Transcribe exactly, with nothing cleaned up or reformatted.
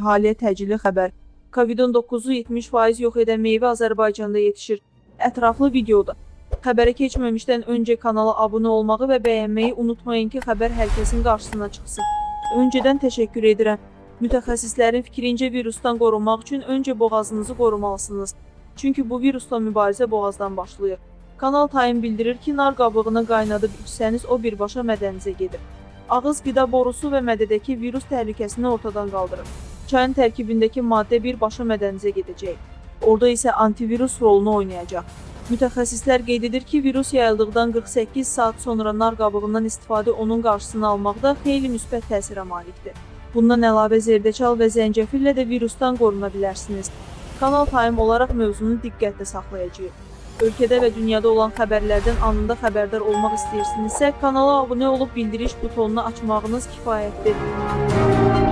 əhaliyə təcili xəbər. Covid on doqquzu yetmiş faiz yox edən meyvə Azərbaycanda yetişir. Ətraflı videoda. Xəbərə keçməmişdən öncə kanala abunə olmağı və bəyənməyi unutmayın ki, xəbər hər kəsin qarşısına çıxsın. Öncədən təşəkkür edirəm. Mütəxəssislərin fikrincə virusdan qorunmaq üçün öncə boğazınızı qorumalısınız. Çünki bu virusla mübarizə boğazdan başlayır. Kanal Time bildirir ki, nar qabığına qaynadıb içsəniz o birbaşa mədənizə gedir. Ağız, qida borusu və mədədəki virus təhlükəsini ortadan qaldırır. Çayın tərkibindəki maddə birbaşa mədənizə gedəcək. Orada isə antivirus rolunu oynayacaq. Mütəxəssislər qeyd edir ki, virus yayıldıqdan qırx səkkiz saat sonra nar qabığından istifadə onun qarşısını almaqda xeyli müsbət təsirə malikdir. Bundan əlavə zərdeçal və zəncəfillə də virusdan qoruna bilərsiniz. Kanal Time olaraq mövzunu diqqətlə saxlayacağıq. Ölkədə və dünyada olan xəbərlərdən anında xəbərdar olmaq istəyirsinizsə, kanala abunə olub bildiriş butonunu açmağınız kifayətdir.